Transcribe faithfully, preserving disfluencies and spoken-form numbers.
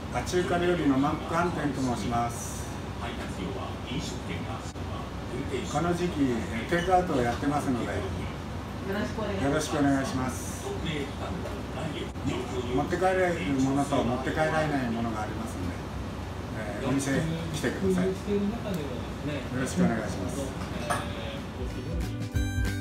あ、中華料理のマック飯店と申します。この時期テイクアウトをやってますので、よろしくお願いします。持って帰れるものと持って帰られないものがありますので、えー、お店来てください。よろしくお願いします。